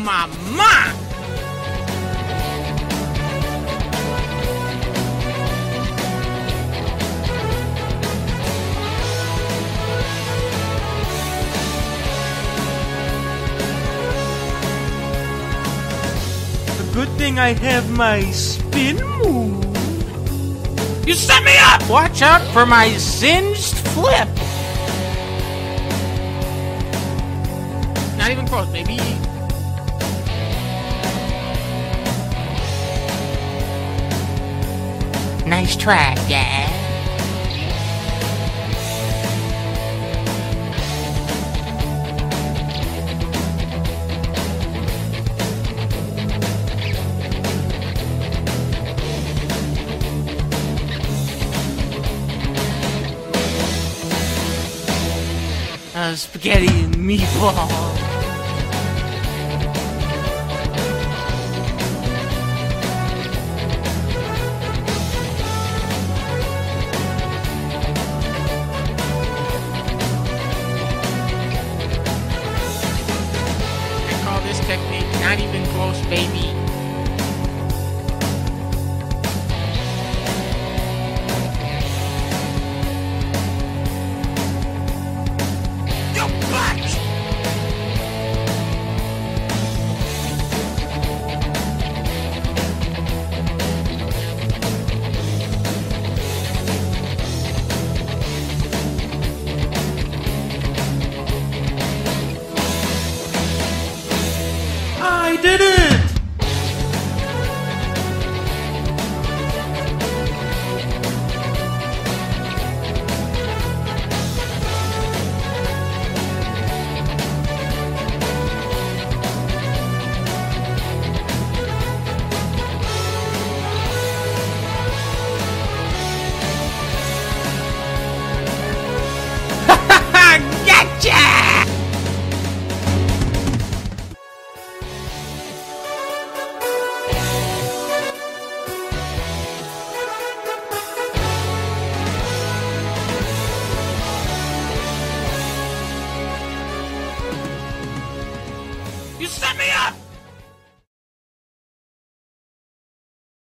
mama! Good thing I have my spin move. You set me up! Watch out for my singed flip! Not even close, baby. Nice try, Dad. Spaghetti and meatball. I call this technique not even close, baby. I did it! Gotcha! You set me up!